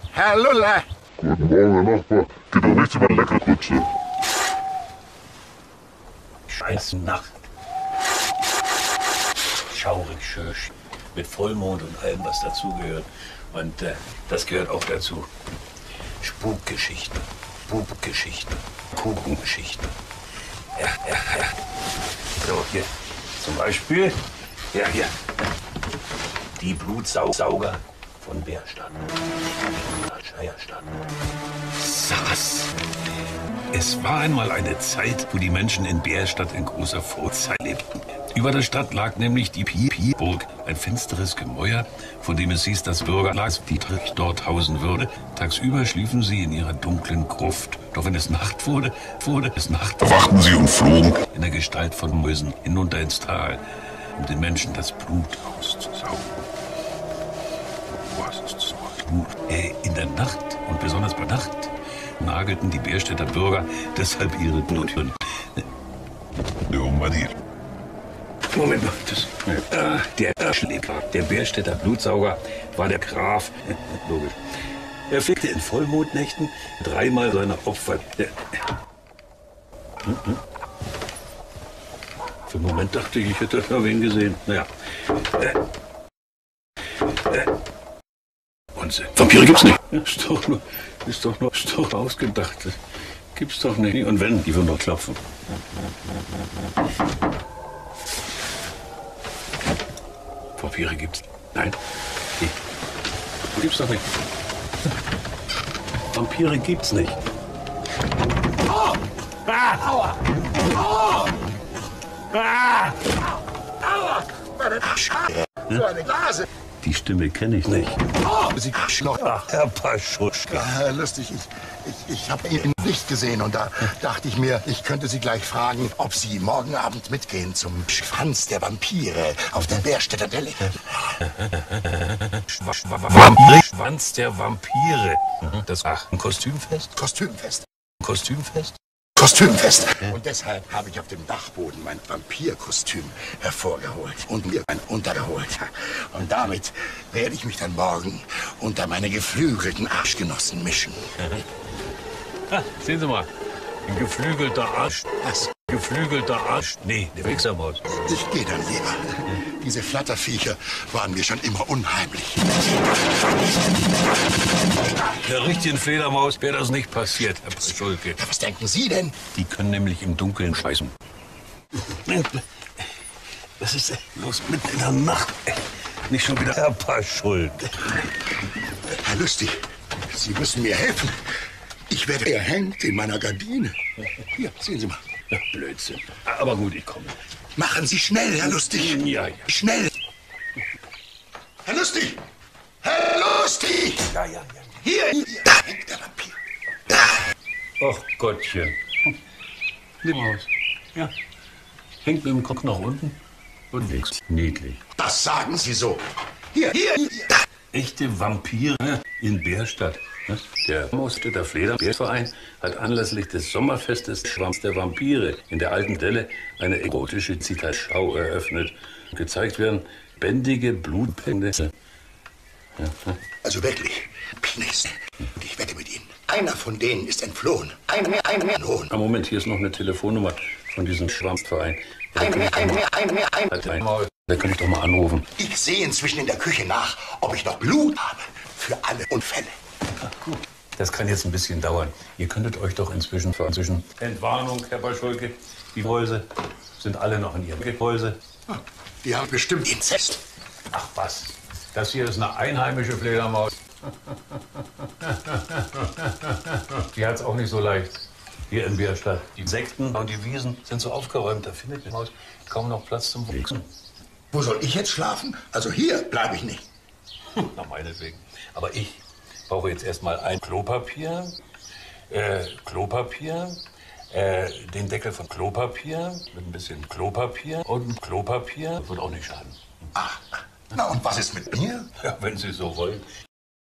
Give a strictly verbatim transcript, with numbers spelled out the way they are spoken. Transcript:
Herr Luller! Guten Morgen, Herr Nachbar. Geht doch nichts über Leckerkutsche. Scheiß Nacht. Schaurig schön. Mit Vollmond und allem, was dazugehört. Und äh, das gehört auch dazu. Spukgeschichten, Spukgeschichten, Kuchengeschichten. Ja, ja, ja. So, hier zum Beispiel. Ja, hier. Die Blutsauger von Bärstadt. Scheierstadt. Sass. Es war einmal eine Zeit, wo die Menschen in Bärstadt in großer Vorzeit lebten. Über der Stadt lag nämlich die Pipi-Burg, ein finsteres Gemäuer, von dem es hieß, dass Bürger Lars Dietrich dort hausen würde. Tagsüber schliefen sie in ihrer dunklen Gruft. Doch wenn es Nacht wurde, wurde es Nacht. Wachten sie und flogen. In der Gestalt von Mäusen hinunter ins Tal, um den Menschen das Blut auszusaugen. Was ist das Blut? Äh, in der Nacht und besonders bei Nacht nagelten die Bärstädter Bürger deshalb ihre Bluthirn. Ja, Manni. Moment mal, das, äh, der Schläger, der Bärstädter Blutsauger war der Graf. Logisch. Er fegte in Vollmondnächten dreimal seine Opfer. Äh, Für einen Moment dachte ich, ich hätte da wen gesehen. Naja. Äh, äh, Unsinn. Vampire gibt's nicht. Ist doch nur, ist doch nur, ist doch ausgedacht. Das gibt's doch nicht. Und wenn, die würden doch klopfen. Vampire gibt's. Nein. Die gibt's doch nicht. Vampire gibt's nicht. Oh! Ah! Aua! Oh! Ah! Aua! Meine Scheiße! So eine Blase! Die Stimme kenne ich nicht. Oh! Sie noch. Ach, Herr Paschuschka. Ja, lustig. Ich, ich, ich habe ihn nicht gesehen und da dachte ich mir, ich könnte Sie gleich fragen, ob Sie morgen Abend mitgehen zum Schwanz der Vampire auf der Bärstädter Delle. Vampire? Schwanz der Vampire. Das ach, ein Kostümfest? Kostümfest. Kostümfest? Kostümfest. Und deshalb habe ich auf dem Dachboden mein Vampirkostüm hervorgeholt und mir mein untergeholt. Und damit werde ich mich dann morgen unter meine geflügelten Arschgenossen mischen. Ah, sehen Sie mal. Ein geflügelter Arsch. Was? Geflügelter Arsch. Nee, eine Wichsermaus. Ich gehe dann lieber. Diese Flatterviecher waren mir schon immer unheimlich. Der richtigen Fledermaus wäre das nicht passiert, Herr Paschulke. Ja, was denken Sie denn? Die können nämlich im Dunkeln scheißen. Was ist denn los mitten in der Nacht? Nicht schon wieder Herr Paschulke. Herr Lustig, Sie müssen mir helfen. Ich werde erhängt in meiner Gardine. Hier, sehen Sie mal. Ja, Blödsinn. Aber gut, ich komme. Machen Sie schnell, Herr Lustig. Ja, ja. Schnell. Herr Lustig! Herr Lustig! Ja, ja, ja. Hier, hier. Da hängt der Vampir. Ach Gottchen. Die Maus. Ja. Hängt mit dem Kopf nach unten und wächst. Niedlich. Das sagen Sie so. Hier, hier, hier. Da. Echte Vampire in Bärstadt. Der Mausstädter Fledermausverein hat anlässlich des Sommerfestes Schwanz der Vampire in der alten Delle eine erotische Zitterschau eröffnet. Gezeigt werden bändige Blutpenisse. Ja. Also wirklich, Penis. Und ich wette mit Ihnen. Einer von denen ist entflohen. Ein mehr, ein mehr. Lohn. Ah, Moment, hier ist noch eine Telefonnummer von diesem Schwanzverein. Ein mehr, ein mehr, ein mehr, ein mehr. Da kann ich doch mal anrufen. Ich sehe inzwischen in der Küche nach, ob ich noch Blut habe. Für alle Unfälle. Ach, gut. Das kann jetzt ein bisschen dauern. Ihr könntet euch doch inzwischen inzwischen Entwarnung, Herr Paschulke. Die Mäuse sind alle noch in ihrem Gehäuse. Die haben bestimmt Inzest. Ach was, das hier ist eine einheimische Fledermaus. Die hat's auch nicht so leicht hier in Bärstadt. Die Insekten und die Wiesen sind so aufgeräumt, da findet die Maus kaum noch Platz zum Wichsen. Wo soll ich jetzt schlafen? Also hier bleibe ich nicht. Na, meinetwegen. Aber ich brauche jetzt erstmal ein Klopapier, äh, Klopapier, äh, den Deckel von Klopapier mit ein bisschen Klopapier und Klopapier. Das wird auch nicht schaden. Ach, na und was ist mit mir? Ja, wenn Sie so wollen.